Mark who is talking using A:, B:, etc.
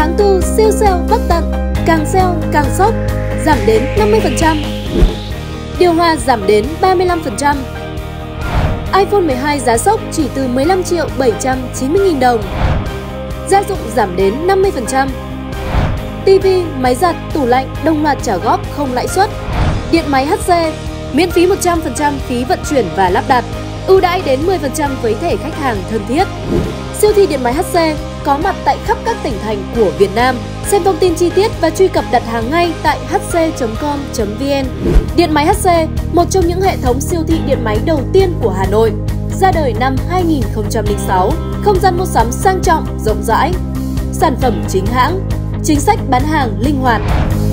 A: tháng tu siêu sale bất tận, càng sale càng sốc, giảm đến 50%. Điều hòa giảm đến 35%. iPhone 12 giá sốc chỉ từ 15.790.000 đồng. Gia dụng giảm đến 50%. TV, máy giặt, tủ lạnh đồng loạt trả góp không lãi suất. Điện máy HC miễn phí 100% phí vận chuyển và lắp đặt, ưu đãi đến 10% với thẻ khách hàng thân thiết. Siêu thị điện máy HC có mặt tại khắp các tỉnh thành của Việt Nam. Xem thông tin chi tiết và truy cập đặt hàng ngay tại hc.com.vn. Điện máy HC, một trong những hệ thống siêu thị điện máy đầu tiên của Hà Nội, ra đời năm 2006. Không gian mua sắm sang trọng, rộng rãi, sản phẩm chính hãng, chính sách bán hàng linh hoạt.